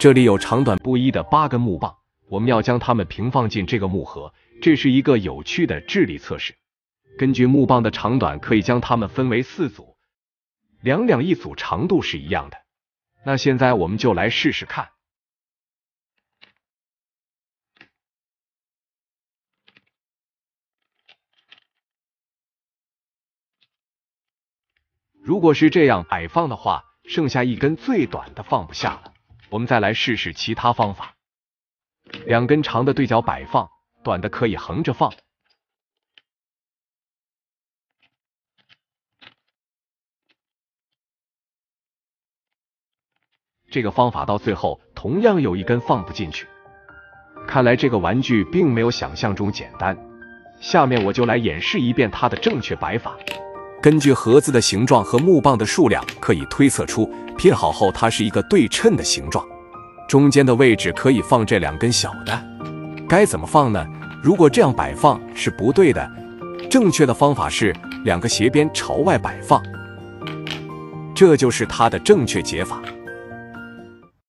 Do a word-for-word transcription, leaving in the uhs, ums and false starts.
这里有长短不一的八根木棒，我们要将它们平放进这个木盒。这是一个有趣的智力测试。根据木棒的长短，可以将它们分为四组，两两一组，长度是一样的。那现在我们就来试试看。如果是这样摆放的话，剩下一根最短的放不下了。我们再来试试其他方法。两根长的对角摆放，短的可以横着放。这个方法到最后同样有一根放不进去。看来这个玩具并没有想象中简单。下面我就来演示一遍它的正确摆法。根据盒子的形状和木棒的数量，可以推测出拼好后它是一个对称的形状。中间的位置可以放这两根小的。该怎么放呢？如果这样摆放是不对的，正确的方法是两个斜边朝外摆放，这就是它的正确解法。